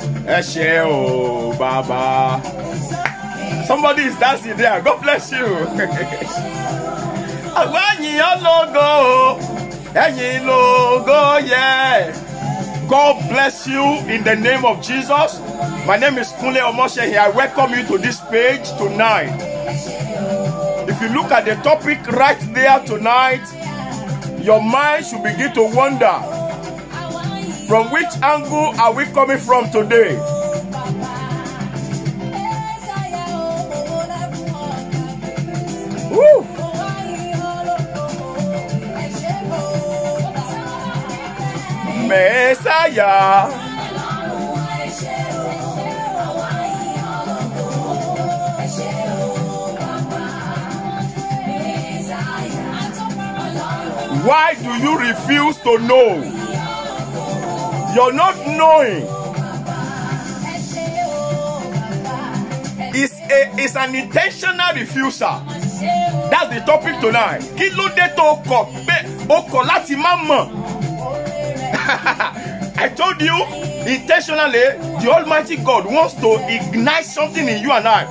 Eshe o Baba. Somebody is dancing there. God bless you. Yeah. God bless you in the name of Jesus. My name is Kunle Omoshe here. I welcome you to this page tonight. If you look at the topic right there tonight, your mind should begin to wonder, from which angle are we coming from today? Woo! Messiah. Why do you refuse to know? You're not knowing. It's an intentional refusal. That's the topic tonight. I told you, intentionally, the Almighty God wants to ignite something in you and I.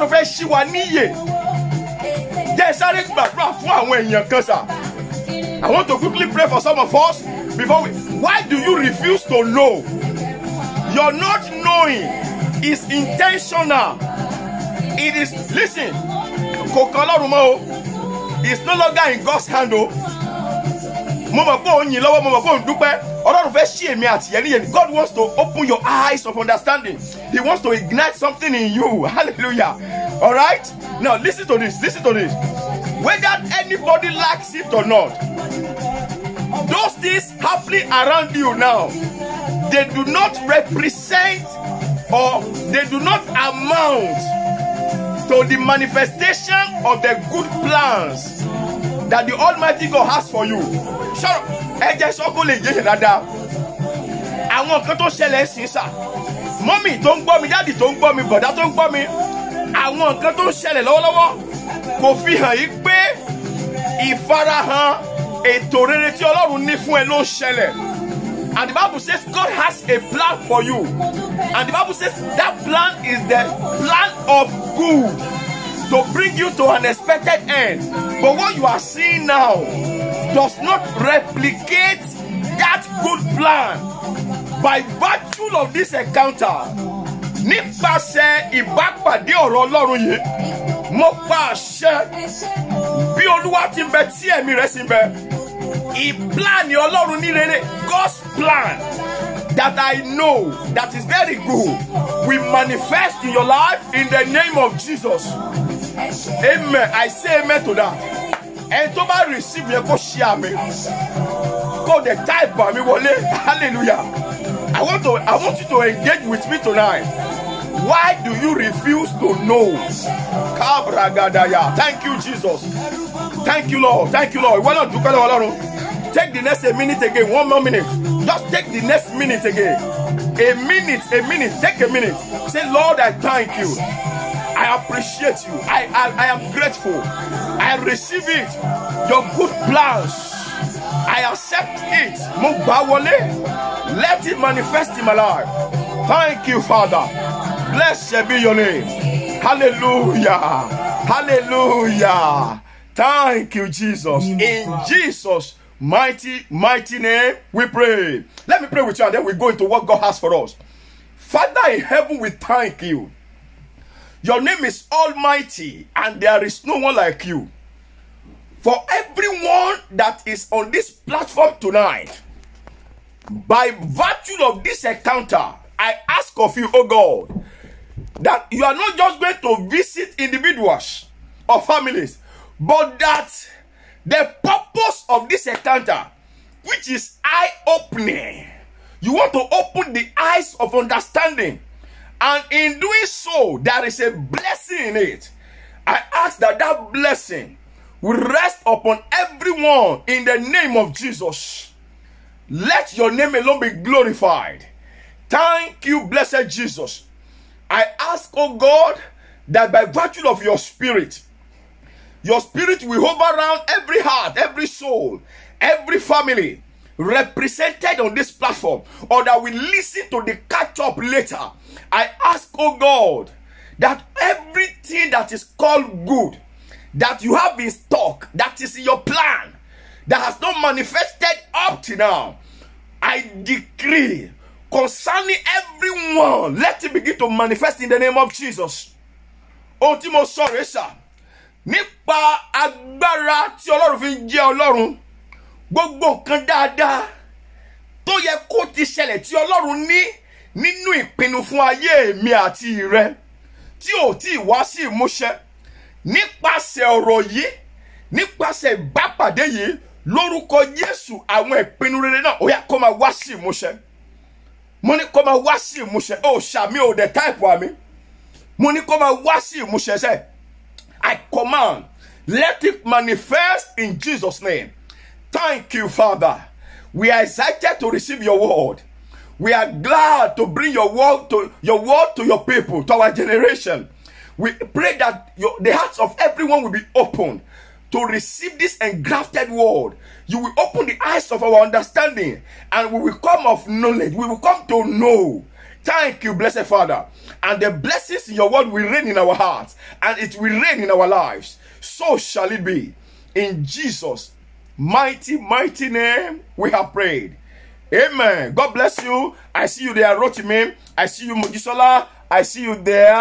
I want to quickly pray for some of us before we. Why do you refuse to know? You're not knowing is intentional. It is, listen, it's no longer in God's hand. God wants to open your eyes of understanding. He wants to ignite something in you. Hallelujah. All right? Now listen to this. Listen to this. Whether anybody likes it or not, those things happening around you now, they do not represent or they do not amount to the manifestation of the good plans that the Almighty God has for you. Shut up. Mommy, don't gbọ́ mi, daddy, don't gbọ́ mi, brother, don't gbọ́ mi. Àwọn nǹkan tó ń ṣẹlẹ̀ lọ́wọ́lọ́wọ́ kò fi hàn yí pé ìfarahàn ètò rere tí Ọlọ́run ní fún ẹ ló ń ṣẹlẹ̀. And the Bible says God has a plan for you. And the Bible says that plan is the plan of good to bring you to an expected end. But what you are seeing now does not replicate that good plan. By virtue of this encounter, nípasẹ̀ ìbápàdé ọ̀rọ̀ Ọlọ́run yìí, mo pa àṣẹ bí Olúwa ti ń bẹ tí ẹ̀mí rẹ̀ sì ń bẹ. Ìplan Ọlọ́run ní rere, God's plan that I know that is very good will manifest in your life in the name of Jesus. Amen. I say amen to that. And to my receive your share me. Go the type by me wole. Hallelujah. I want you to engage with me tonight. Why do you refuse to know? Thank you, Jesus. Thank you, Lord. Thank you, Lord. Why not do take the next minute again? 1 more minute. Just take the next minute again. A minute. Take a minute. Say, Lord, I thank you. I appreciate you. I am grateful. I receive it. Your good plans. I accept it. Let it manifest in my life. Thank you, Father. Blessed be your name. Hallelujah. Hallelujah. Thank you, Jesus. In Jesus' mighty name, we pray. Let me pray with you and then we go into what God has for us. Father in heaven, we thank you. Your name is Almighty and there is no one like you. For everyone that is on this platform tonight, by virtue of this encounter, I ask of you, oh God, that you are not just going to visit individuals or families, but that the purpose of this encounter, which is eye-opening, you want to open the eyes of understanding, and in doing so, there is a blessing in it. I ask that that blessing will rest upon everyone in the name of Jesus. Let your name alone be glorified. Thank you, blessed Jesus. I ask, oh God, that by virtue of your spirit will hover around every heart, every soul, every family, represented on this platform or that will listen to the catch-up later, I ask, oh God, that everything that is called good, that you have in stock, that is in your plan, that has not manifested up to now, I decree concerning everyone, let it begin to manifest in the name of Jesus. Ultimo sorry, sir. Nípa agbára tí Ọlọ́run fi ń jẹ́ Ọlọ́run, gbogbo nǹkan dáadáa tó yẹ kó ti ṣẹlẹ̀ tí Ọlọ́run ní nínú ìpinnu fún ayé mi àti rẹ tí ò tí wá sí ìmúṣẹ nípasẹ̀ ọ̀rọ̀ yìí, nípasẹ̀ ìbápàdé yìí, lórúkọ Jésù àwọn ìpinnu rere náà ó yá kó máa wá sí ìmúṣẹ. Mo ní kó máa wá sí ìmúṣẹ. Ó ṣàmì ò dẹ̀ táìpù àmì. Mo ní kó máa wá sí ìmúṣẹ sẹ́. I command, let it manifest in Jesus' name. Thank you, Father. We are excited to receive your word. We are glad to bring your word to your people, to our generation. We pray that the hearts of everyone will be open to receive this engrafted word. You will open the eyes of our understanding and we will come of knowledge. We will come to know. Thank you, blessed Father. And the blessings in your word will reign in our hearts and it will reign in our lives. So shall it be. In Jesus' mighty, mighty name we have prayed. Amen. God bless you. I see you there, Rotimi. I see you, Mujisola. I see you there,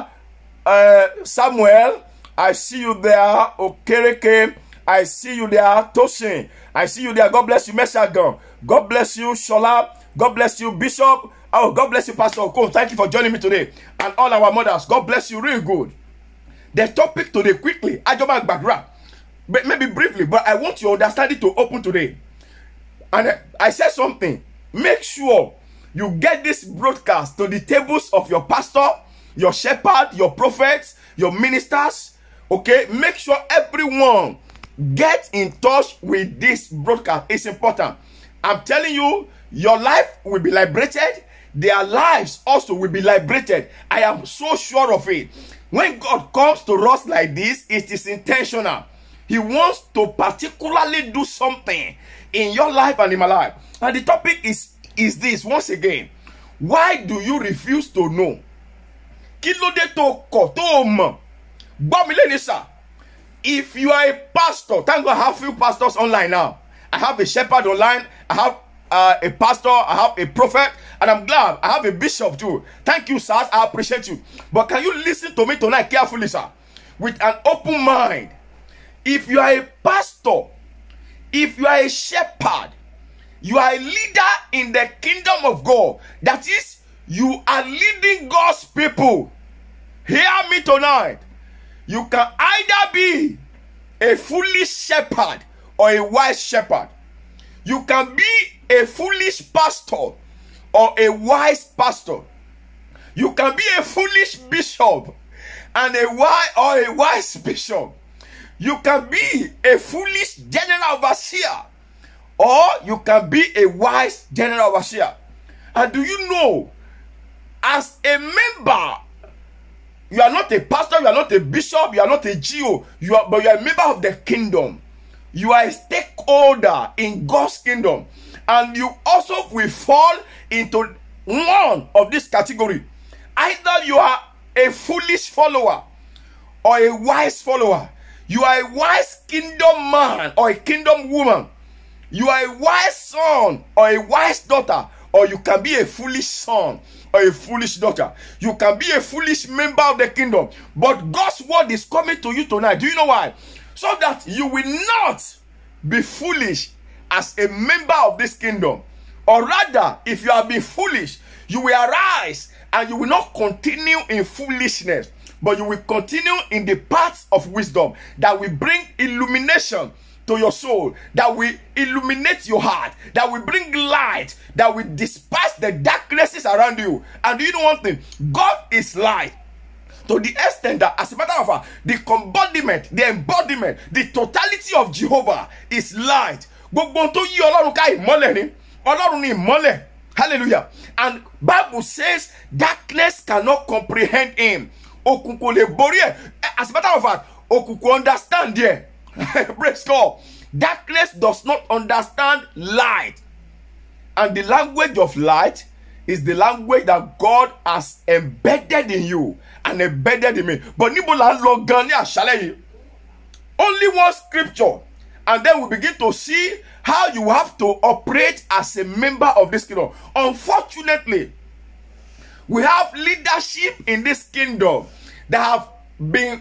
Samuel. I see you there, Okereke. I see you there, Tosin. I see you there. God bless you, Messagon. God bless you, Shola. God bless you, Bishop. Oh, God bless you, Pastor Okon. Thank you for joining me today. And all our mothers, God bless you, real good. The topic today, quickly, Ajoma background. But maybe briefly, but I want your understanding to open today. And I said something. Make sure you get this broadcast to the tables of your pastor, your shepherd, your prophets, your ministers. Okay? Make sure everyone get in touch with this broadcast. It's important. I'm telling you, your life will be liberated. Their lives also will be liberated. I am so sure of it. When God comes to us like this, it is intentional. He wants to particularly do something in your life and in my life. And the topic is this once again. Why do you refuse to know? If you are a pastor, thank God I have few pastors online now. I have a shepherd online. I have a pastor. I have a prophet. And I'm glad I have a bishop too. Thank you, sir. I appreciate you. But can you listen to me tonight carefully, sir? With an open mind. If you are a pastor, if you are a shepherd, you are a leader in the kingdom of God. That is, you are leading God's people. Hear me tonight. You can either be a foolish shepherd or a wise shepherd. You can be a foolish pastor or a wise pastor. You can be a foolish bishop and a wise bishop. You can be a foolish general overseer or you can be a wise general overseer. And do you know, as a member, you are not a pastor, you are not a bishop, you are not a GO, but you are a member of the kingdom. You are a stakeholder in God's kingdom. And you also will fall into one of this category. Either you are a foolish follower or a wise follower. You are a wise kingdom man or a kingdom woman. You are a wise son or a wise daughter. Or you can be a foolish son or a foolish daughter. You can be a foolish member of the kingdom. But God's word is coming to you tonight. Do you know why? So that you will not be foolish as a member of this kingdom. Or rather, if you have been foolish, you will arise and you will not continue in foolishness, but you will continue in the paths of wisdom that will bring illumination to your soul, that will illuminate your heart, that will bring light, that will disperse the darknesses around you. And do you know one thing? God is light. To the extent that, as a matter of fact, the embodiment, the totality of Jehovah is light. Hallelujah. And Bible says darkness cannot comprehend him. As a matter of fact, understand there. Praise God. Darkness does not understand light. And the language of light is the language that God has embedded in you and embedded in me. But only one scripture, and then we begin to see how you have to operate as a member of this kingdom. Unfortunately, we have leadership in this kingdom that have been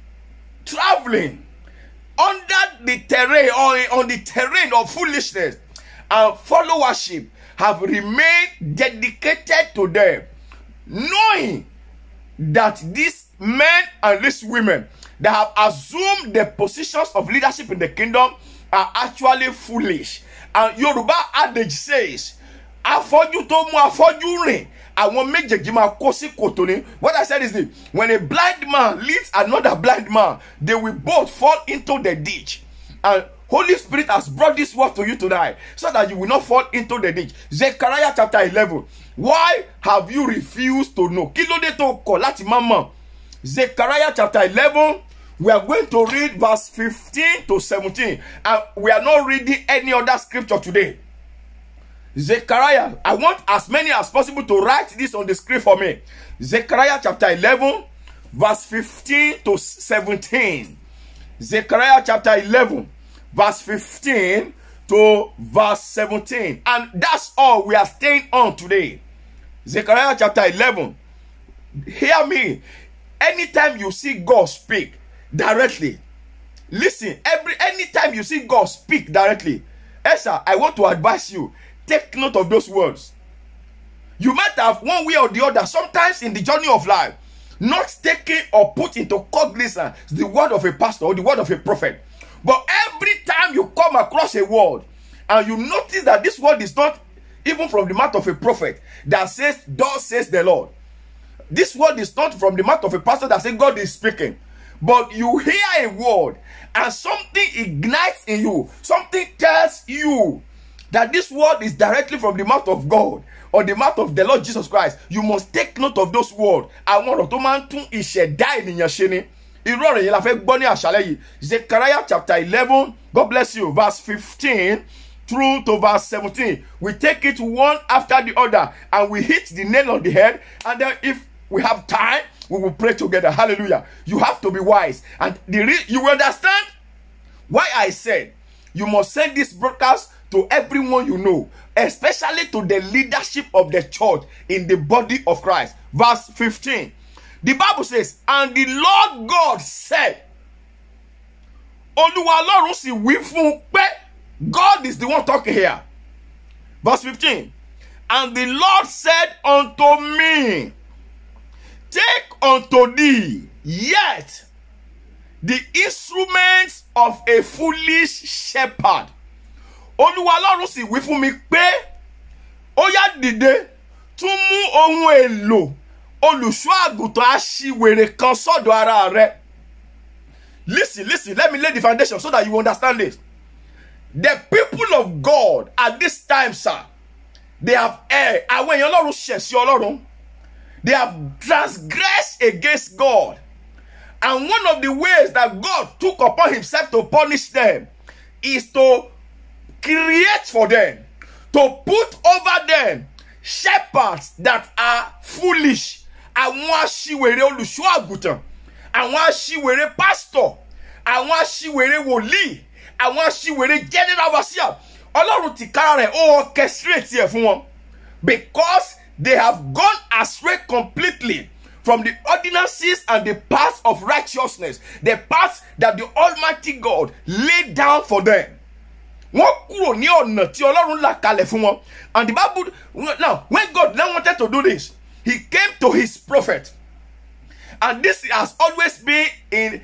traveling under the terrain or on the terrain of foolishness, and followership have remained dedicated to them, knowing that these men and these women that have assumed the positions of leadership in the kingdom are actually foolish. And Yoruba adage says, "Afọ́jú tó mú afọ́jú rìn, àwọn méjèèjì máa kó sí kòtò ni." What I said is this: when a blind man leads another blind man, they will both fall into the ditch. And Holy Spirit has brought this word to you tonight so that you will not fall into the ditch. Zechariah chapter 11. Why have you refused to know? Kí ló dé tó kọ̀ láti má mọ̀? Zechariah chapter 11. We are going to read verse 15 to 17. And we are not reading any other scripture today. Zechariah, I want as many as possible to write this on the screen for me. Zechariah chapter 11, verse 15 to 17. Zechariah chapter 11, verse 15 to verse 17. And that's all we are staying on today. Zechariah chapter 11. Hear me. Anytime you see God speak directly, listen. Anytime you see God speak directly, Esther, I want to advise you, take note of those words. You might have one way or the other, sometimes in the journey of life, not taken or put into cognizance the word of a pastor or the word of a prophet. But every time you come across a word and you notice that this word is not even from the mouth of a prophet that says, "Thus says the Lord," this word is not from the mouth of a pastor that says God is speaking, but you hear a word and something ignites in you, something tells you that this word is directly from the mouth of God or the mouth of the Lord Jesus Christ, you must take note of those words. Àwọn ọ̀rọ̀ tó máa ń tún ìṣẹ̀dá ènìyàn ṣe ni. Irú ọ̀rọ̀ yẹn la fẹ́ gbọ́ ní àṣálẹ́ yìí. Zechariah chapter 11, God bless you, verse 15 through to verse 17. We take it one after the other and we hit the nail on the head, and then if we have time, we will pray together. Hallelujah. You have to be wise. And you will understand why I said you must send this broadcast to everyone you know, especially to the leadership of the church in the body of Christ. Verse 15. The Bible says, "And the Lord God said," Olúwa Ọlọ́run sì wí fún pé, God is the one talking here. Verse 15. "And the Lord said unto me, Take unto thee yet the instruments of a foolish shepherd." Olúwa Ọlọ́run sì wí fún mi pé, ó yá dìde, tún mú ohun èlò olùṣọ́ àgùntàn aṣiwèrè kan sọ́dọ̀ ara rẹ̀. Listen, let me lay the foundation so that you understand this. The people of God at this time, sir, they have erred. Àwọn èèyàn Ọlọ́run ṣẹ̀ sí Ọlọ́run. They have transgressed against God. And one of the ways that God took upon himself to punish them is to create for them, to put over them shepherds that are foolish. Àwọn aṣiwèrè olùṣọ́ àgùntàn, àwọn aṣiwèrè pastor, àwọn aṣiwèrè wòlíì, àwọn aṣiwèrè general overseer. Ọlọ́run tìkára rẹ̀ ó orchestrate ẹ̀ fún wọn, because they have gone astray completely from the ordinances and the paths of righteousness, the paths that the Almighty God laid down for them. Wọ́n kúrò ní ọ̀nà tí Ọlọ́run là kalẹ̀ fún wọn. And the Bible, now, when God now wanted to do this, he came to his prophet. And this has always been in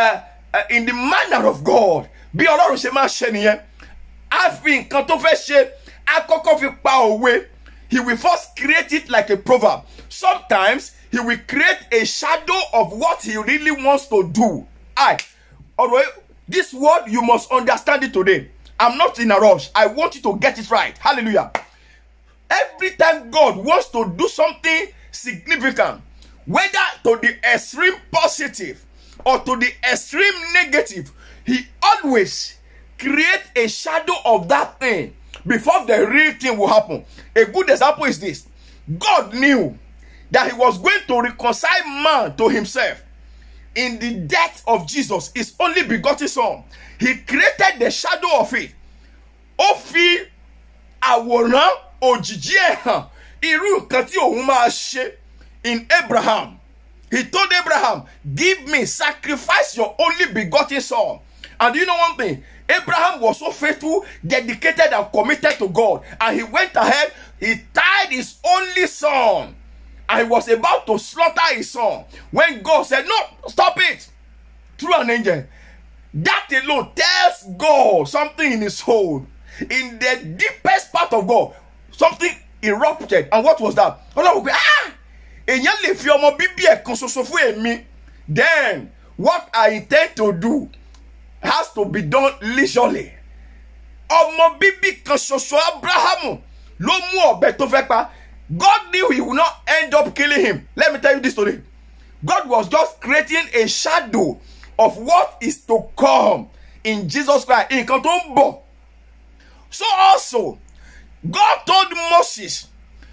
the manner of God. Bí Ọlọ́run ṣe máa ṣe nìyẹn. A fi nǹkan tó fẹ́ ṣe, a kọ́kọ́ fi pa òwe. He will first create it like a proverb. Sometimes he will create a shadow of what he really wants to do. Alright, this word you must understand it today. I'm not in a rush. I want you to get it right. Hallelujah. Every time God wants to do something significant, whether to the extreme positive or to the extreme negative, he always create a shadow of that thing before the real thing will happen. A good example is this. God knew that he was going to reconcile man to himself in the death of Jesus, his only begotten son. He created the shadow of it. Ó fi àwòrán òjìji ẹ̀ hàn irú nǹkan tí òun máa ṣe in Abraham. He told Abraham, give me, sacrifice your only begotten son. And you know one thing? Abraham was so faithful, dedicated, and committed to God. And he went ahead, he tied his only son. And he was about to slaughter his son. When God said, no, stop it. Through an angel. That alone tells God something in his soul. In the deepest part of God, something erupted. And what was that? Then, what I intend to do has to be done leisurely. God knew he would not end up killing him. Let me tell you this story. God was just creating a shadow of what is to come in Jesus Christ. So also, God told Moses,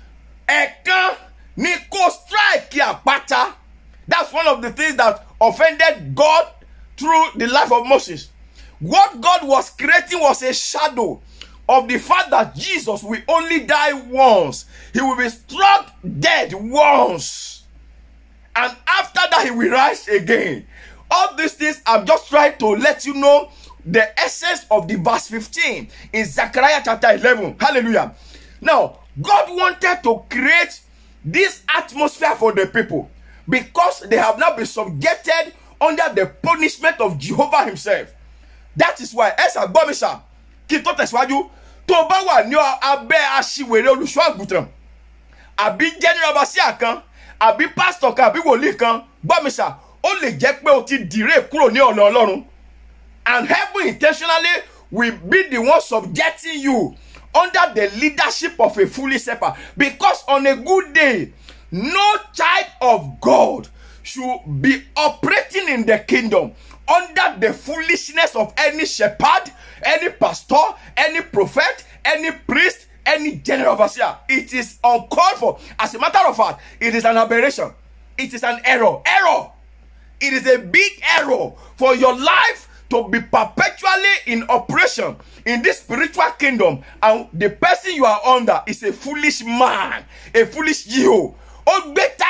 that's one of the things that offended God through the life of Moses. What God was creating was a shadow of the fact that Jesus will only die once. He will be struck dead once. And after that, he will rise again. All these things, I'm just trying to let you know the essence of the verse 15 in Zechariah chapter 11. Hallelujah. Now, God wanted to create this atmosphere for the people because they have now been subjected under the punishment of Jehovah himself. That is why, as a bomisa, kito teswaju, to ba wa ni abe asiwere oluso agutan, abi general basia kan, abi pastor kan, abi woli kan, bomisa, ó lè jẹ́ pé ó ti dire kúrò ní ọ̀nà Ọlọ́run. And heaven intentionally will be the one subjecting you under the leadership of a foolish shepherd. Because on a good day, no child of God should be operating in the kingdom under the foolishness of any shepherd, any pastor, any prophet, any priest, any general overseer. It is uncalled for. As a matter of fact, it is an aberration. It is an error. It is a big error for your life to be perpetually in operation in this spiritual kingdom, and the person you are under is a foolish man, a foolish Jew. I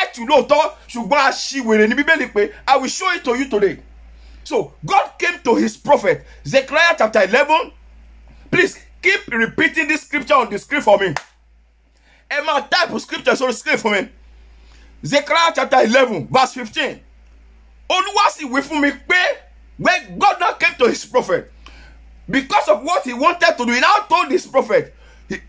will show it to you today. So God came to his prophet, Zechariah chapter 11. Please keep repeating this scripture on the screen for me. Emma, type of scripture on the screen for me. Zechariah chapter 11, verse 15. When God now came to his prophet, because of what he wanted to do, he now told his prophet, bring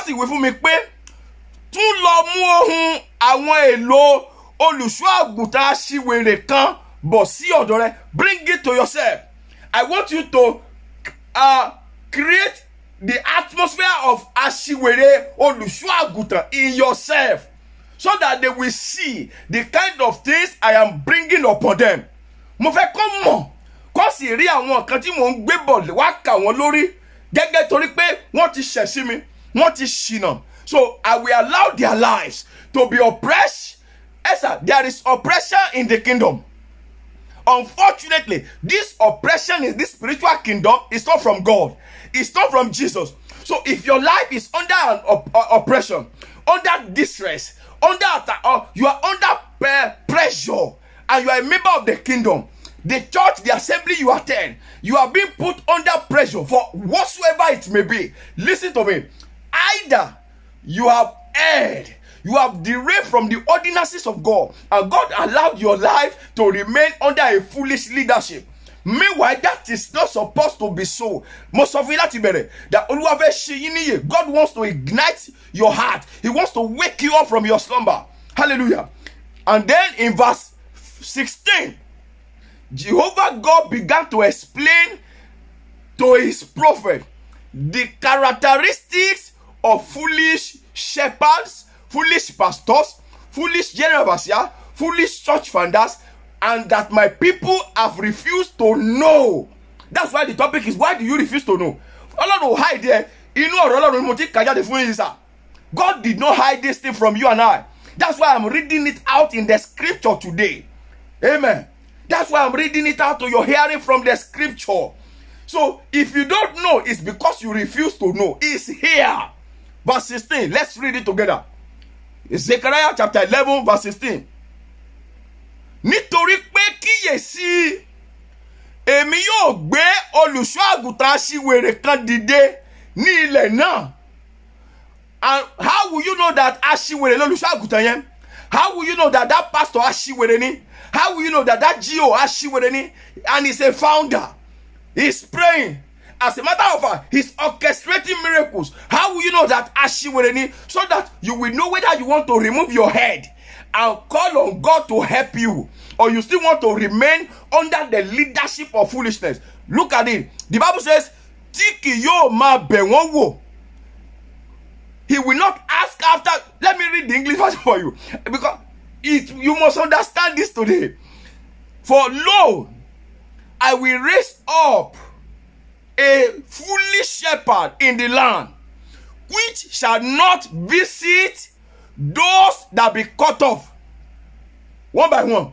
it to yourself. I want you to create the atmosphere of Ashiwere Olusuaguta in yourself, so that they will see the kind of things I am bringing upon them. Mo fẹ́ kọ́ mọ̀ kó sì rí àwọn nǹkan tí mò ń gbé bọ̀ wá kà wọ́n lórí gẹ́gẹ́ torí pé wọ́n ti ṣẹ̀ sí mi, wọ́n ti ṣìnà. So I will allow their lives to be oppressed. There is oppression in the kingdom. Unfortunately, this oppression in this spiritual kingdom is not from God. It's not from Jesus. So if your life is under an oppression, under distress, you are under pressure, and you are a member of the kingdom, the church, the assembly you attend, you are being put under pressure for whatsoever it may be. Listen to me. Either you have erred, you have derailed from the ordinances of God, and God allowed your life to remain under a foolish leadership. Meanwhile, that is not supposed to be so. Most of it that God wants to ignite your heart. He wants to wake you up from your slumber. Hallelujah. And then in verse 16, Jehovah God began to explain to his prophet the characteristics of foolish shepherds, foolish pastors, foolish general overseers, foolish church founders, and that my people have refused to know That's why the topic is, why do you refuse to know? Ọlọ́run hide there. Inú ọ̀rọ̀ Ọlọ́run mo ti kà jáde fún yín sir. God did not hide this thing from you and I. That's why I'm reading it out in the scripture today. Amen. That's why I'm reading it out to your hearing from the scripture. So if you don't know, it's because you refuse to know. It's here. Verse 16. Let's read it together. Zechariah chapter 11 verse 16. Nítorí pé kíyèsí, èmi yóò gbé olùṣọ́ àgùntàn aṣiwèrè kan dìde ní ilẹ̀ náà. And how will you know that aṣiwèrè lolùṣọ́ àgùntàn yẹn? How will you know that that pastor aṣiwèrè ni? How will you know that that GO aṣiwèrè ni? And he's a founder. He's praying. As a matter of fact, he's orchestrating miracles. How will you know that aṣiwèrè ni? So that you will know whether you want to remove your head and call on God to help you, or you still want to remain under the leadership of foolishness. Look at it. The Bible says, tí kì yóò máa bẹ̀ wọ́n wò. He will not ask after. Let me read the English version for you, because you must understand this today. For lo, I will raise up a foolish shepherd in the land, which shall not visit those that be cut off. One by one.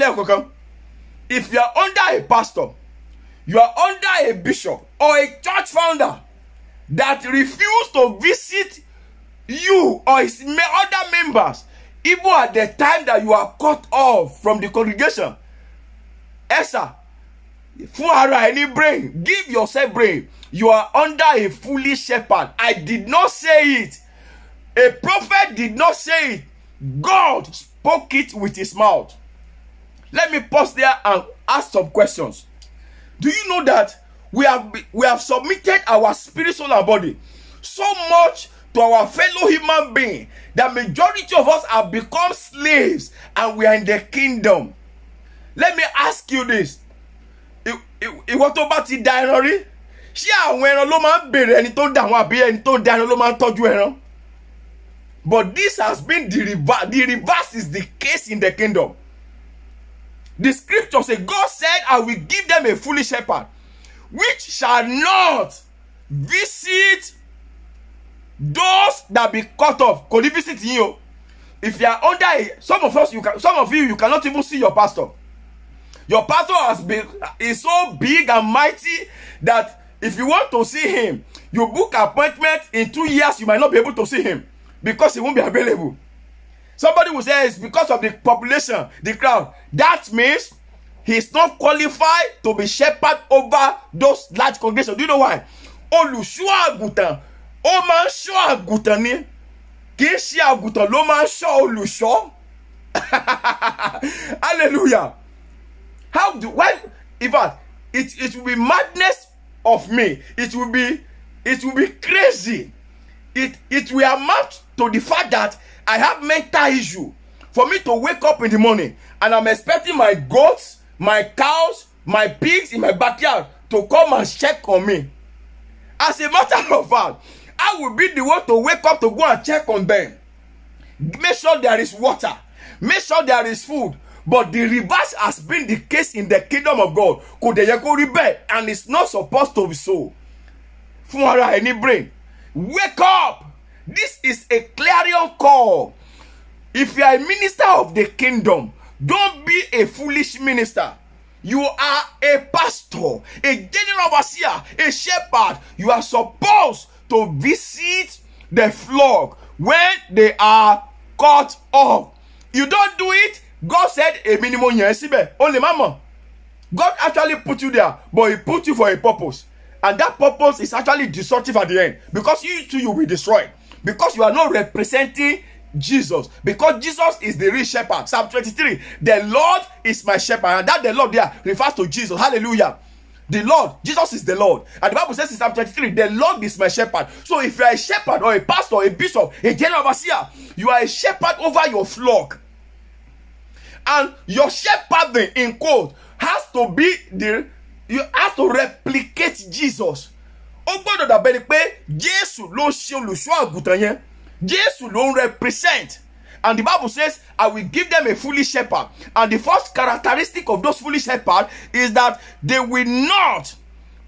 If you are under a pastor, you are under a bishop or a church founder that refuse to visit you or his other members, even at the time that you are cut off from the congregation, Esa, any brain, give yourself brain. You are under a foolish shepherd. I did not say it. A prophet did not say it. God spoke it with his mouth. Let me pause there and ask some questions. Do you know that we have submitted our spirit, soul, and body so much to our fellow human being that majority of us have become slaves and we are in the kingdom? Let me ask you this. Ìwọ tó bá ti da ẹran rí, ṣé àwọn ẹran ló máa ń bèrè ẹni tó dà wọ́n àbí ẹni tó da ẹran ló máa ń tọ́jú ẹran? But this has been the reverse. The reverse is the case in the kingdom. The scripture says, God said, I will give them a foolish shepherd, which shall not visit those that be cut off. Could he visit you? If you are under some of you cannot even see your pastor. Your pastor is so big and mighty that if you want to see him, you book appointment in 2 years, you might not be able to see him because he won't be available. Somebody will say it's because of the population, the crowd. That means he's not qualified to be shepherd over those large congregations. Do you know why? Olùṣọ́ àgùntàn, ó máa ń ṣọ́ àgùntàn ni. Kì í ṣe àgùntàn ló máa ń ṣọ́ olùṣọ́. Hallelujah. In fact, it will be madness of me. It will be crazy. It will amount to the fact that I have mental issue for me to wake up in the morning and I'm expecting my goats, my cows, my pigs in my backyard to come and check on me. As a matter of fact, I will be the one to wake up to go and check on them. Make sure there is water. Make sure there is food. But the reverse has been the case in the kingdom of God. And it's not supposed to be so. Any brain. Wake up. This is a clarion call. If you are a minister of the kingdom, don't be a foolish minister. You are a pastor, a general overseer, a shepherd. You are supposed to visit the flock when they are cut off. You don't do it. God said a minimum year. Only mama. God actually put you there, but he put you for a purpose. And that purpose is actually destructive at the end. Because you too, you will be destroyed. Because you are not representing Jesus. Because Jesus is the real shepherd. Psalm 23. The Lord is my shepherd. And that the Lord there refers to Jesus. Hallelujah. The Lord. Jesus is the Lord. And the Bible says in Psalm 23, the Lord is my shepherd. So if you are a shepherd or a pastor, a bishop, a general overseer, you are a shepherd over your flock. And your shepherding, in quote, has to be you have to replicate Jesus. Ó gbọ́dọ̀ dàbí pé Jésù ló ṣe olùṣọ́ àgùntàn yẹn. Jésù ló represent. And the Bible says, I will give them a foolish shepherd. And the first characteristic of those foolish shepherds is that they will not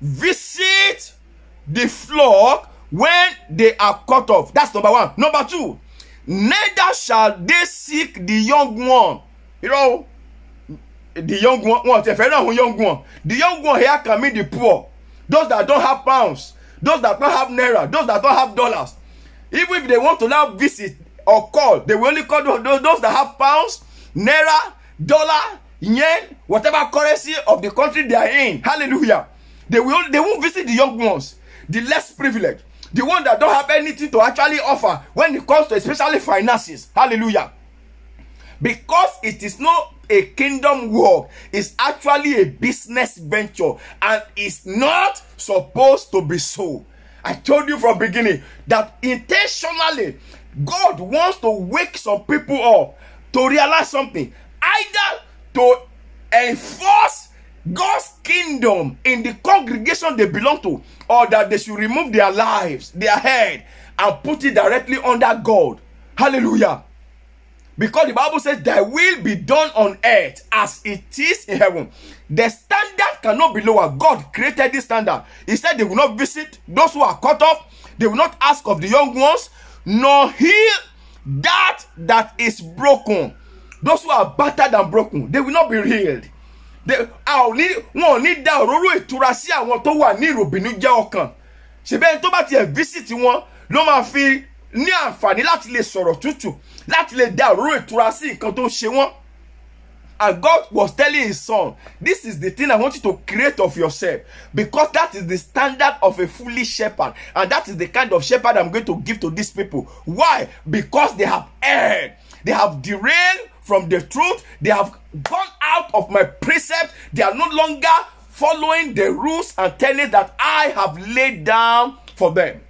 visit the flock when they are cut off. That's number one. Number two, neither shall they seek the young one. You know, the young one, the young one here can mean the poor, those that don't have pounds, those that don't have naira, those that don't have dollars. Even if they want to now visit or call, they will only call those that have pounds, naira, dollar, yen, whatever currency of the country they are in. Hallelujah. They won't visit the young ones, the less privileged, the ones that don't have anything to actually offer when it comes to especially finances. Hallelujah. Because it is not a kingdom work, it's actually a business venture, and it's not supposed to be so. I told you from the beginning that intentionally God wants to wake some people up to realize something, either to enforce God's kingdom in the congregation they belong to, or that they should remove their lives, their head, and put it directly under God. Hallelujah. Because the Bible says, thy will be done on earth as it is in heaven. The standard cannot be lower. God created this standard. He said they will not visit those who are cut off. They will not ask of the young ones, nor heal that is broken. Those who are battered and broken, they will not be healed. Wọ́n ní dá òróró ìtura sí àwọn tó wà ní ìròbìnújẹ́ ọkàn. Ṣèbẹ́ni tó bá tiẹ̀ visit wọn ló máa fi ní àǹfààní láti lè sọ̀rọ̀ tútù, láti lè dá òróró ìtura sí nǹkan tó ṣe wọ́n. And God was telling his son, this is the thing I want you to create of yourself, because that is the standard of a foolish shepherd, and that is the kind of shepherd I'm going to give to these people. Why? Because they have erred. They have derailed from the truth. They have gone out of my precept. They are no longer following the rules and tenets that I have laid down for them.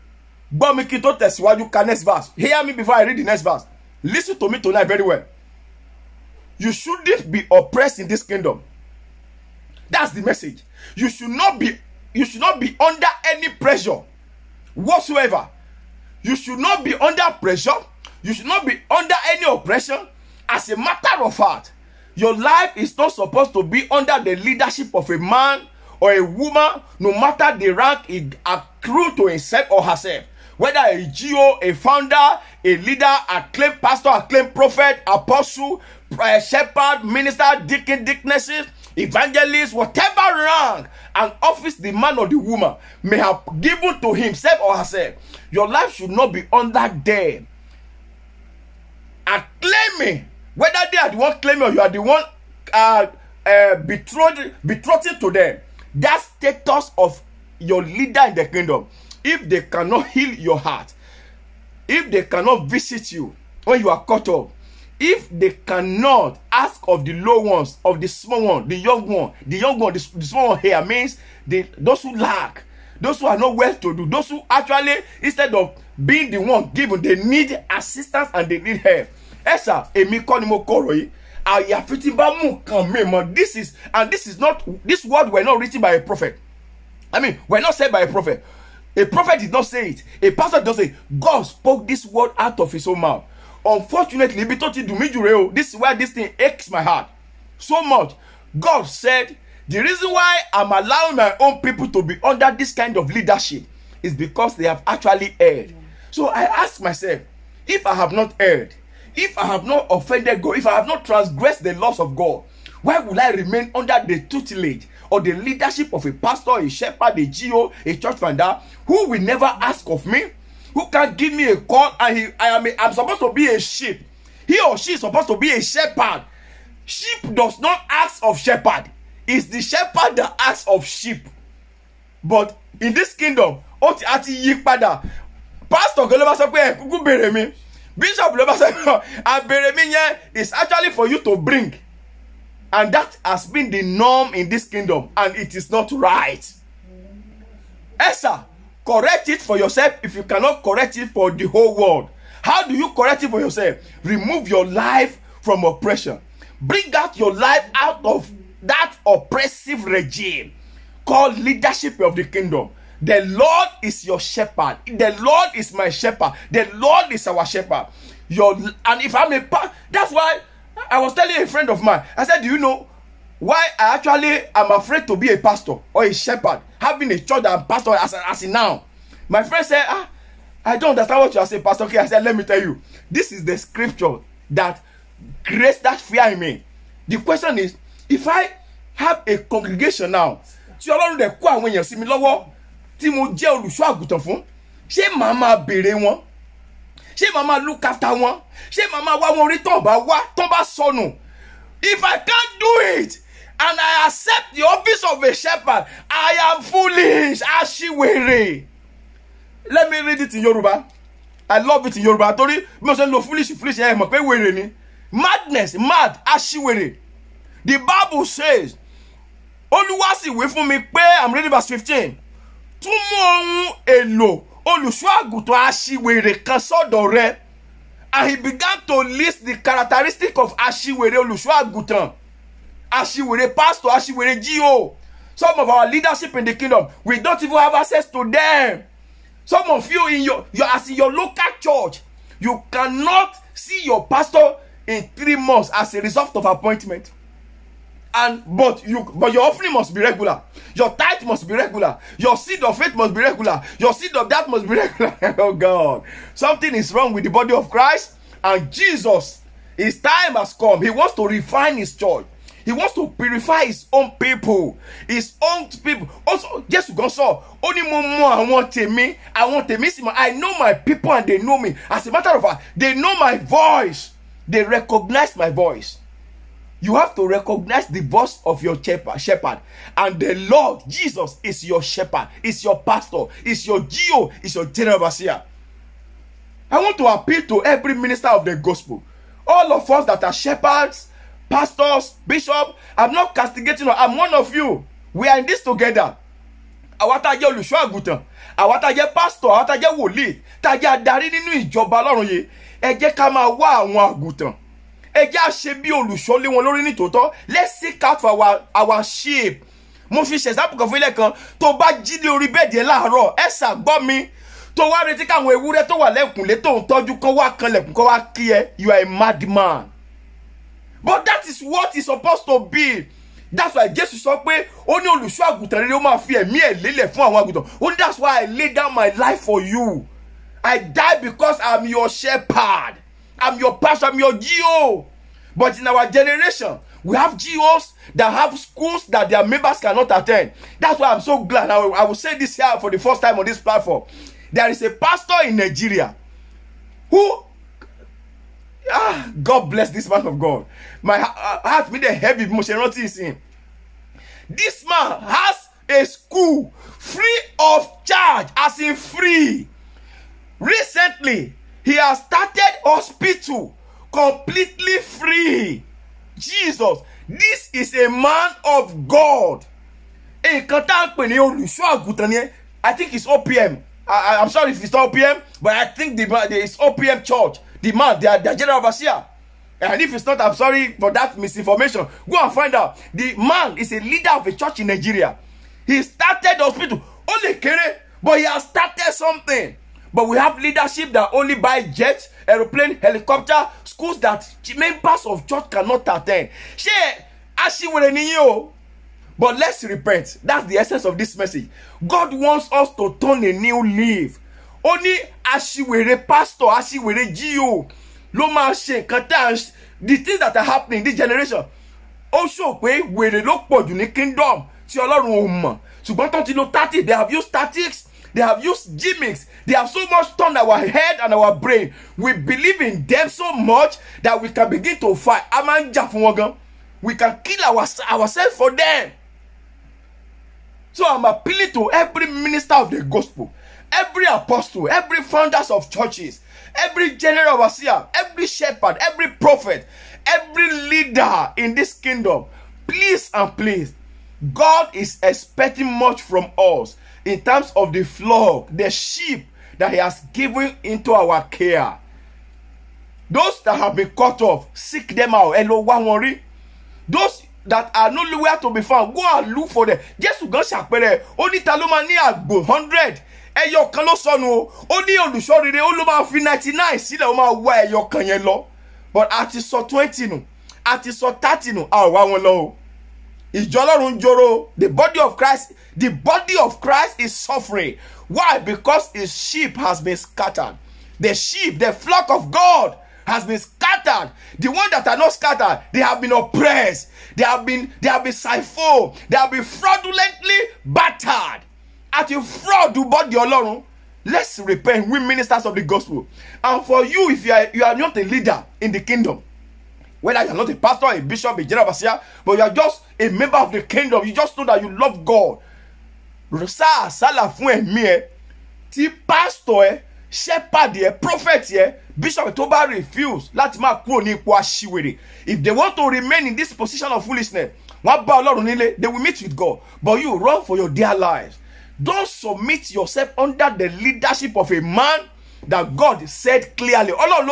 Next verse. Hear me before I read the next verse. Listen to me tonight very well. You shouldn't be oppressed in this kingdom. That's the message. You should not be under any pressure whatsoever. You should not be under pressure. You should not be under any oppression. As a matter of fact, your life is not supposed to be under the leadership of a man or a woman, no matter the rank it accrued to himself or herself. Whether a GO, a founder, a leader, acclaimed pastor, acclaimed prophet, apostle, shepherd, minister, deacon, deaconesses, evangelist, whatever rank and office the man or the woman may have given to himself or herself, your life should not be under them. And claiming, whether they are the one claiming or you are the one betrothed to them, that status of your leader in the kingdom. If they cannot heal your heart, if they cannot visit you when you are cut off, if they cannot ask of the low ones, of the small one, the young one, the small one here means those who lack, those who are not well to do, those who actually, instead of being the one given, they need assistance and they need help. This word were not written by a prophet. I mean, we're not said by a prophet. A prophet did not say it. A pastor did not say it. God spoke this word out of his own mouth. Unfortunately, this is why this thing aches my heart so much. God said, the reason why I'm allowing my own people to be under this kind of leadership is because they have actually erred. So I ask myself, if I have not erred, if I have not offended God, if I have not transgressed the laws of God, why would I remain under the tutelage or the leadership of a pastor, a shepherd, a GO, a church founder, who will never ask of me, who can give me a call, and I'm supposed to be a sheep. He or she is supposed to be a shepherd. Sheep does not ask of shepherd. It's the shepherd that asks of sheep. But in this kingdom, pastor Bishop is actually for you to bring. And that has been the norm in this kingdom, and it is not right. Esther, correct it for yourself if you cannot correct it for the whole world. How do you correct it for yourself? Remove your life from oppression. Bring out your life out of that oppressive regime called leadership of the kingdom. The Lord is your shepherd. The Lord is my shepherd. The Lord is our shepherd. And if I'm that's why I was telling a friend of mine, I said, do you know, why I actually am afraid to be a pastor or a shepherd, having a church and pastor as in now. My friend said, I don't understand what you are saying, Pastor K. I said, let me tell you, this is the scripture that creates that fear in me. The question is, if I have a congregation now, tí Ọlọ́run dẹ̀ kó àwọn èèyàn sí mi lọ́wọ́, tí mo jẹ́ olùṣọ́ àgùntàn fún, ṣé màá máa béèrè wọn? Ṣé màá máa look after wọn? Ṣé màá máa wá wọn rí tán bá sọnù? If I can't do it, and I accept the office of a shepherd, I am foolish. Aṣiwèrè. Let me read it in Yoruba. I love it in Yoruba. Torí mo ṣe lo foolish ẹ mọ̀ pé wèrè ni. Madness, mad, aṣiwèrè. The Bible says, Olúwa sì wí fún mi pé, I'm reading verse 15. Tún mú ohun èlò olùṣọ́ àgùntàn aṣiwèrè kan sọ́dọ̀ rẹ. And he began to list the characteristics of aṣiwèrè olùṣọ́ àgùntàn. Aṣiwèrè pastor, aṣiwèrè GO. Some of our leadership in the kingdom, we don't even have access to them. Some of you in your local church, you cannot see your pastor in 3 months as a result of appointment. But your offering must be regular. Your tithe must be regular. Your seed of faith must be regular. Your seed of that must be regular. Oh God. Something is wrong with the body of Christ. And Jesus, his time has come. He wants to refine his church. He wants to purify his own people. His own people. Also, yes, God saw. Only more I want me. I know my people and they know me. As a matter of fact, they know my voice. They recognize my voice. You have to recognize the voice of your shepherd. And the Lord Jesus is your shepherd, is your pastor, is your GO, is your general overseer. I want to appeal to every minister of the gospel. All of us that are shepherds, pastors, bishops, I'm not castigating. I'm one of you. We are in this together. Àwa tá jẹ́ olùṣọ́ àgùntàn, àwa tá jẹ́ pastor, àwa tá jẹ́ wòlíì, tá jẹ́ adarí nínú ìjọba Ọlọ́run yìí, ẹ jẹ́ ká máa wá àwọn àgùntàn. Ẹ jẹ́ á ṣe bí olùṣọ́ lé wọn lórí ní tòótọ́. Let's seek out for our sheep. Mo fi ṣe example kan fún ilé kan, tó bá jí ní orí bẹ́ẹ̀dì ẹ láàárọ̀, ẹ ṣàgbọ́ mi. Tó wá retí káwọn ewúrẹ́ tó wà lẹ́kùnlé tó ń tọ́jú kán wá kanlẹ̀kùn kán wá kí ẹ, you are a madman. But that is what it's supposed to be. That's why Jesus sọ pé ó ní olùṣọ́ àgùntàn rere ó máa fi ẹ̀mí ẹ̀ lélẹ̀ fún àwọn àgùntàn. Only that's why I lay down my life for you. I die because I'm your shepherd. I'm your pastor, I'm your GO. But in our generation, we have GOs that have schools that their members cannot attend. That's why I'm so glad. I will say this here for the first time on this platform. There is a pastor in Nigeria who, God bless this man of God. My heart made a heavy emotion noticing. This man has a school free of charge, as in free. Recently, he has started hospital completely free. Jesus, this is a man of God. I think it's OPM. I'm sorry if it's not OPM, but I think it's OPM church. The man, their general overseer. And if it's not, I'm sorry for that misinformation. Go and find out. The man is a leader of a church in Nigeria. He started the hospital. Only kere, but he has started something. But we have leadership that only buy jets, aeroplane, helicopter, schools that members of church cannot attend. But let's repent. That's the essence of this message. God wants us to turn a new leaf. Only aṣiwèrè pastor, aṣiwèrè GO, ló máa ṣe nǹkan the things that are happening in this generation. Also, pé wèrè ló pọ̀ jù ní kingdom tí Ọlọ́run ò mọ̀. Ṣùgbọ́n tán ti lo tactics, they have used tactics, they have used gimmicks, they have so much turned our head and our brain. We believe in them so much that we can begin to fight. A máa ń jà fún wọn gan. We can kill ourselves for them. So I'm appealing to every minister of the gospel, every apostle, every founders of churches, every general overseer, every shepherd, every prophet, every leader in this kingdom. Please and please, God is expecting much from us in terms of the flock, the sheep that he has given into our care. Those that have been cut off, seek them out. Hello, one worry. Those that are nowhere to be found, go and look for them. Just go ṣàpẹẹrẹ. Only taloma ní àgbò 100. Ẹyọ kan ló sọnù. Ó ní olùṣọ́ rere ó ló máa fi 99 sílẹ̀ ó máa wá ẹyọ kan yẹn lọ. But àti sọ 20 nù, àti sọ 30 nù, a ò wá wọn lọ o. The body of Christ is suffering. Why? Because his sheep has been scattered. The sheep, the flock of God has been scattered. The ones that are not scattered, they have been oppressed. They have been siphoned. They have been fraudulently battered. At you fraud to body alone. Let's repent, we ministers of the gospel. And for you, if you are not a leader in the kingdom, whether you are not a pastor, a bishop, a general overseer, but you are just a member of the kingdom, you just know that you love God. Ti pastor, shepherd, prophet, bishop, toba refuse. If they want to remain in this position of foolishness, they will meet with God. But you run for your dear lives. Don't submit yourself under the leadership of a man that God said clearly.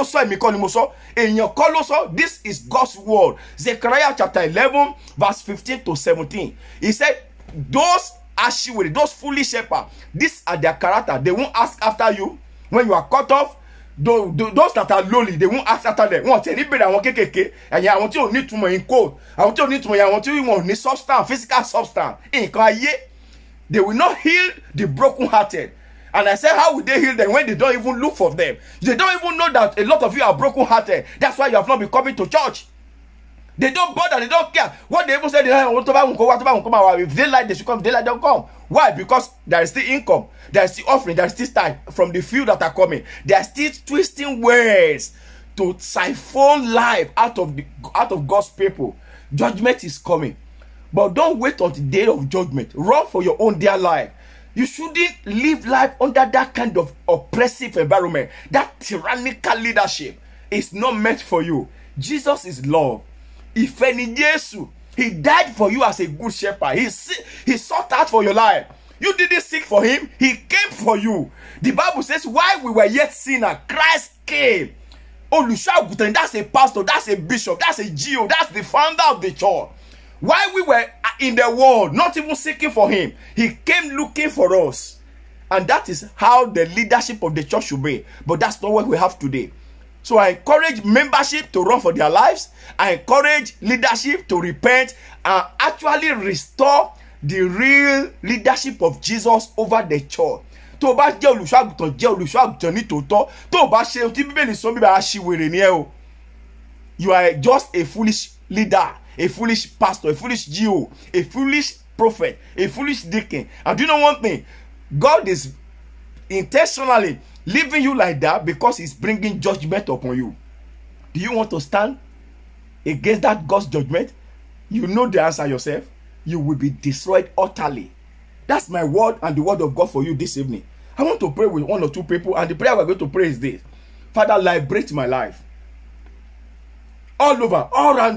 This is God's word. Zechariah chapter 11, verse 15 to 17. He said, those those foolish shepherds, these are their character. They won't ask after you when you are cut off. Those that are lowly, they won't ask after them. And I want you to need to in code. I want you to need substance, physical substance. They will not heal the brokenhearted. And I said, how would they heal them when they don't even look for them? They don't even know that a lot of you are brokenhearted. That's why you have not been coming to church. They don't bother, they don't care. What they even say, if they like, they should come. If they like, they'll come. Why? Because there is still income, there is still offering, there is still time from the few that are coming. They are still twisting words to siphon life out of God's people. Judgment is coming. But don't wait until the day of judgment. Run for your own dear life. You shouldn't live life under that kind of oppressive environment. That tyrannical leadership is not meant for you. Jesus is love. If any Jesus, he died for you as a good shepherd. He sought out for your life. You didn't seek for him. He came for you. The Bible says, while we were yet sinners, Christ came. Oh, that's a pastor, that's a bishop, that's a GO, that's the founder of the church. While we were in the world, not even seeking for him, he came looking for us. And that is how the leadership of the church should be. But that's not what we have today. So I encourage membership to run for their lives. I encourage leadership to repent and actually restore the real leadership of Jesus over the church. You are just a foolish leader, a foolish pastor, a foolish GO, a foolish prophet, a foolish deacon. And do you know one thing? God is intentionally leaving you like that because he's bringing judgment upon you. Do you want to stand against that God's judgment? You know the answer yourself. You will be destroyed utterly. That's my word and the word of God for you this evening. I want to pray with one or two people, and the prayer we're going to pray is this. Father, liberate my life. All over, all around.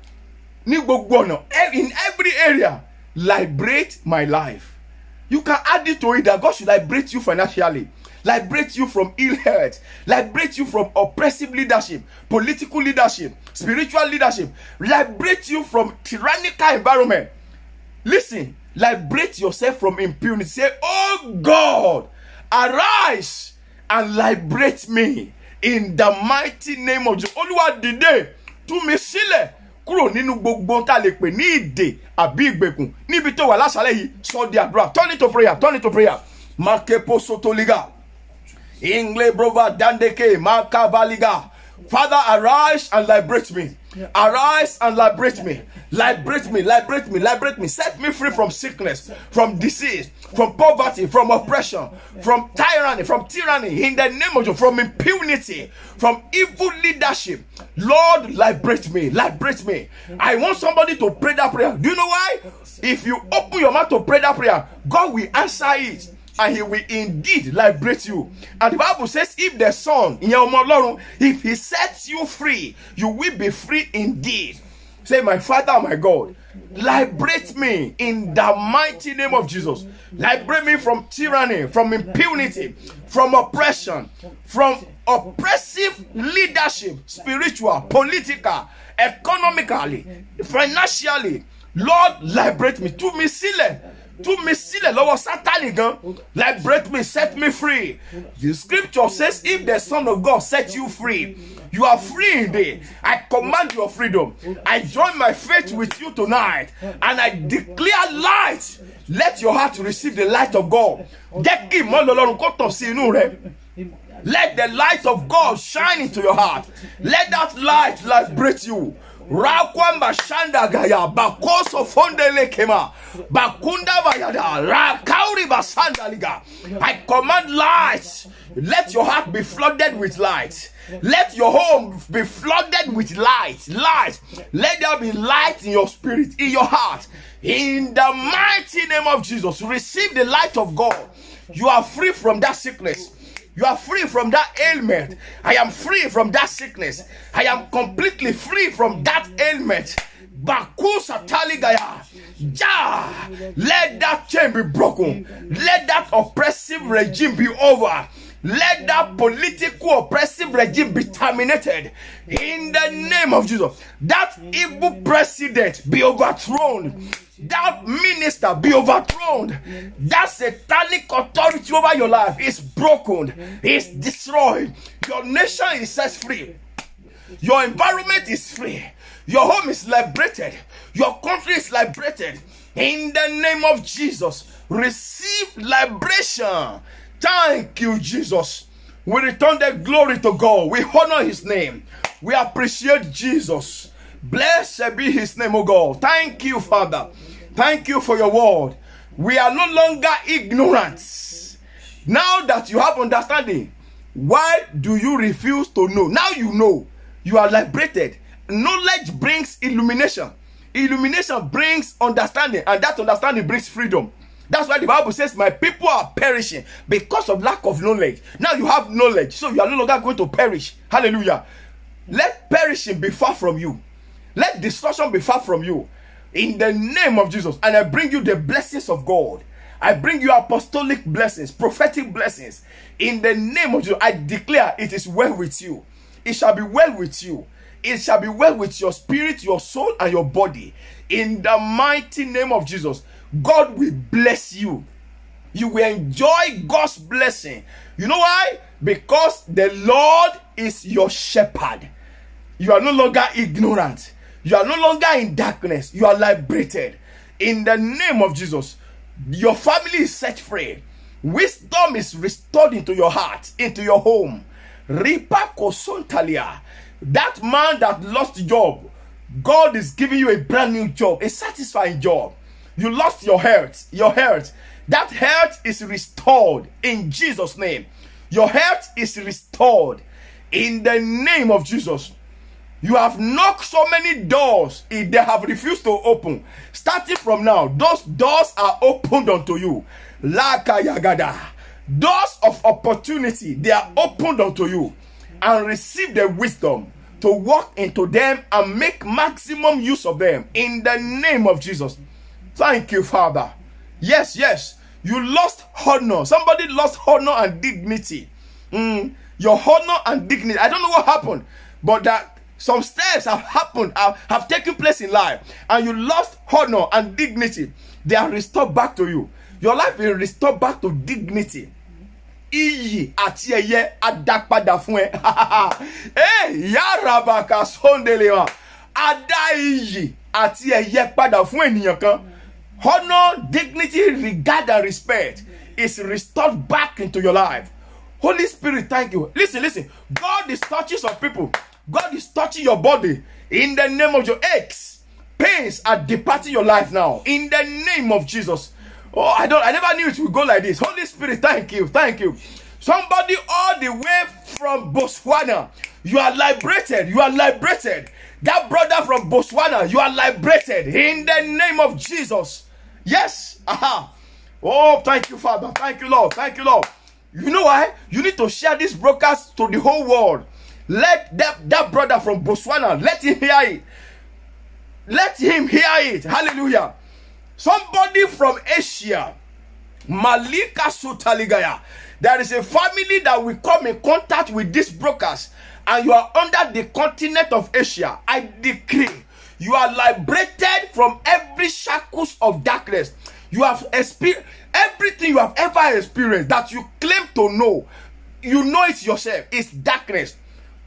In every area, liberate my life. You can add it to it that God should liberate you financially, liberate you from ill health, liberate you from oppressive leadership, political leadership, spiritual leadership, liberate you from tyrannical environment. Listen, liberate yourself from impunity. Say, oh God, arise and liberate me in the mighty name of Jesus. Oluwa dìde tú mi sílẹ̀ kúrò nínú gbogbo tá lè pè ní ìdè àbí ìgbèkùn níbi tó wà láṣálẹ́ yìí sọ di àdúrà. Turn it to prayer, turn it to prayer. Makepo sotoliga ingle brova dandeke makabaliga. Father, arise and liberate me. Arise and liberate me. Liberate me, liberate me, liberate me. Set me free from sickness, from disease, from poverty, from oppression, from tyranny, in the name of Jesus, from impunity, from evil leadership. Lord, liberate me, liberate me. I want somebody to pray that prayer. Do you know why? If you open your mouth to pray that prayer, God will answer it. And he will indeed liberate you. And the Bible says, if the Son, if he sets you free, you will be free indeed. Say, my Father, my God, liberate me in the mighty name of Jesus. Liberate me from tyranny, from impunity, from oppression, from oppressive leadership, spiritual, political, economically, financially. Lord, liberate me. To me, liberate me, set me free. The scripture says, if the Son of God sets you free, You are free indeed. I command your freedom. I join my faith with you tonight, and I declare light. Let your heart receive the light of God. Let the light of God shine into your heart. Let that light liberate you. Rakwamba shanda gaya bakoso fondele kema bakunda vayada rakauri basanda liga. I command light. Let your heart be flooded with light. Let your home be flooded with light. Light. Let there be light in your spirit, in your heart. In the mighty name of Jesus, receive the light of God. You are free from that sickness. You are free from that ailment. I am free from that sickness. I am completely free from that ailment. Bakusa taligaya. Ja. Let that chain be broken. Let that oppressive regime be over. Let that political oppressive regime be terminated. In the name of Jesus. That evil president be overthrown. That minister be overthrown. That satanic authority over your life is broken, is destroyed. Your nation is set free. Your environment is free. Your home is liberated. Your country is liberated. In the name of Jesus, receive liberation. Thank you, Jesus. We return the glory to God. We honor his name. We appreciate Jesus. Blessed be his name, O God. Thank you, Father. Thank you for your word. We are no longer ignorant. Now that you have understanding, why do you refuse to know? Now you know. You are liberated. Knowledge brings illumination. Illumination brings understanding, and that understanding brings freedom. That's why the Bible says, my people are perishing because of lack of knowledge. Now you have knowledge, so you are no longer going to perish. Hallelujah. Let perishing be far from you. Let destruction be far from you. In the name of Jesus. And I bring you the blessings of God. I bring you apostolic blessings, prophetic blessings. In the name of Jesus, I declare it is well with you. It shall be well with you. It shall be well with your spirit, your soul, and your body. In the mighty name of Jesus, God will bless you. You will enjoy God's blessing. You know why? Because the Lord is your shepherd. You are no longer ignorant. You are no longer in darkness. You are liberated. In the name of Jesus, your family is set free. Wisdom is restored into your heart, into your home. Ripa kosontalia. That man that lost job, God is giving you a brand new job, a satisfying job. You lost your health. Your health. That health is restored in Jesus' name. Your health is restored in the name of Jesus. You have knocked so many doors, they have refused to open. Starting from now, those doors are opened unto you. Laka yagada. Doors of opportunity, they are opened unto you. And receive the wisdom to walk into them and make maximum use of them. In the name of Jesus. Thank you, Father. Yes, yes. You lost honor. Somebody lost honor and dignity. Your honor and dignity. I don't know what happened, but that some steps have happened, have taken place in life, and you lost honor and dignity. They are restored back to you. Your life will restore back to dignity. Iyi ati eye adapada fun e. Eh, yarabaka sondelewa. Ada iyi ati eye pada fun eniyan kan. Honor, dignity, regard, and respect is restored back into your life. Holy Spirit, thank you. Listen, listen. God is touching some people. God is touching your body. In the name of your aches, pains are departing your life now. In the name of Jesus. Oh, I never knew it would go like this. Holy Spirit, thank you. Thank you. Somebody all the way from Botswana, you are liberated. You are liberated. That brother from Botswana, you are liberated. In the name of Jesus. Yes. Aha. Oh, thank you, Father. Thank you, Lord. Thank you, Lord. You know why? You need to share this broadcast to the whole world. Let that brother from Botswana, let him hear it. Let him hear it. Hallelujah. Somebody from Asia, Malika Sutaligaya. There is a family that will come in contact with this broadcast, and you are under the continent of Asia. I decree you are liberated from every shackles of darkness. You have experienced everything you have ever experienced that you claim to know. You know it yourself. It's darkness.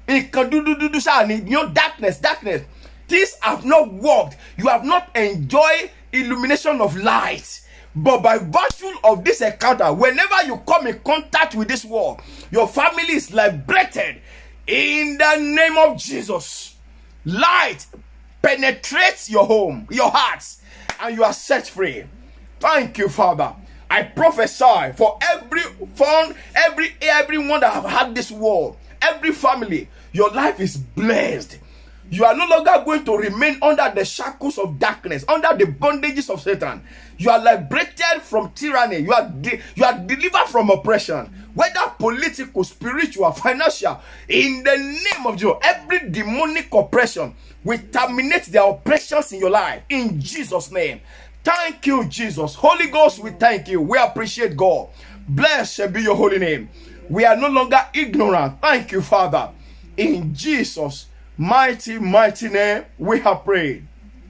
Darkness. Things have not worked. You have not enjoyed illumination of light. But by virtue of this encounter, whenever you come in contact with this world, your family is liberated in the name of Jesus. Light penetrates your home, your hearts, and you are set free. Thank you, Father. I prophesy for everyone that have had this world, every family, your life is blessed. You are no longer going to remain under the shackles of darkness, under the bondages of Satan. You are liberated from tyranny. You are delivered from oppression, whether political, spiritual, financial. In the name of Jesus, every demonic oppression will terminate their oppressions in your life. In Jesus' name. Thank you, Jesus. Holy Ghost, we thank you. We appreciate God. Blessed be your holy name. We are no longer ignorant. Thank you, Father. In Jesus' mighty name we have prayed.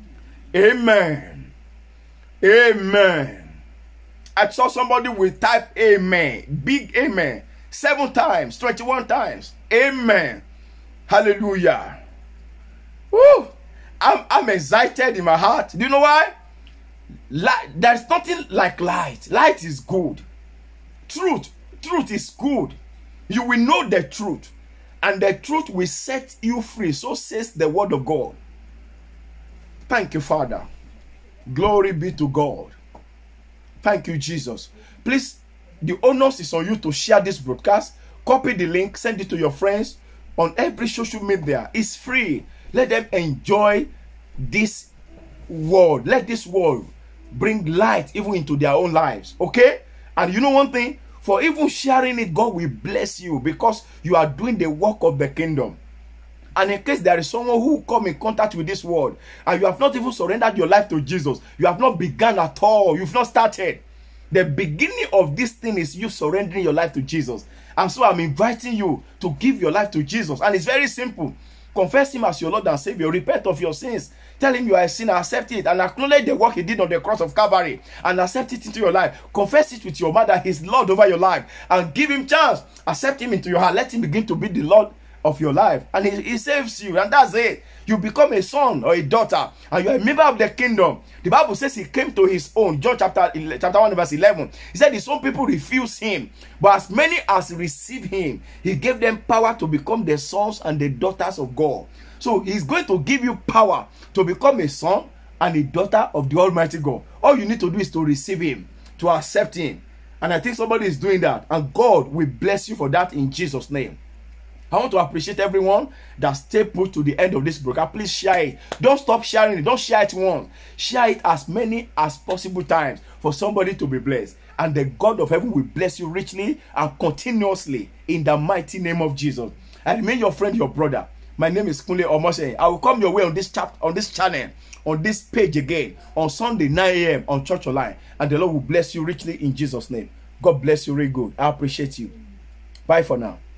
Amen. Amen. I saw somebody will type amen. Big amen. 7 times, 21 times. Amen. Hallelujah. Woo. I'm excited in my heart. Do you know why? There's nothing like light. Light is good. Truth is good. You will know the truth, and the truth will set you free. So says the word of God. Thank you, Father. Glory be to God. Thank you, Jesus. Please, the onus is on you to share this broadcast. Copy the link, send it to your friends on every social media. It's free. Let them enjoy this word. Let this word bring light even into their own lives. Okay? And you know one thing? For even sharing it, God will bless you because you are doing the work of the kingdom. And in case there is someone who come in contact with this word and you have not even surrendered your life to Jesus, you have not begun at all, you've not started. The beginning of this thing is you surrendering your life to Jesus. And so I'm inviting you to give your life to Jesus. And it's very simple. Confess him as your Lord and Savior. Repent of your sins. Tell him you are a sinner. Accept it and acknowledge the work he did on the cross of Calvary and accept it into your life. Confess it with your mouth that he's Lord over your life and give him chance. Accept him into your heart. Let him begin to be the Lord of your life, and he saves you, and that's it. You become a son or a daughter, and you are a member of the kingdom. The Bible says he came to his own. John chapter 1 verse 11. He said his own people refuse him, but as many as receive him, he gave them power to become the sons and the daughters of God. So he's going to give you power to become a son and a daughter of the Almighty God. All you need to do is to receive him, to accept him, and I think somebody is doing that, and God will bless you for that in Jesus' name. I want to appreciate everyone that stayed put to the end of this broadcast. Please share it. Don't stop sharing it. Don't share it once. Share it as many as possible times for somebody to be blessed. And the God of heaven will bless you richly and continuously in the mighty name of Jesus. I remain your friend, your brother. My name is Kunle Omose. I will come your way on this channel, on this page again, on Sunday 9 a.m. on Church Online. And the Lord will bless you richly in Jesus' name. God bless you really good. I appreciate you. Bye for now.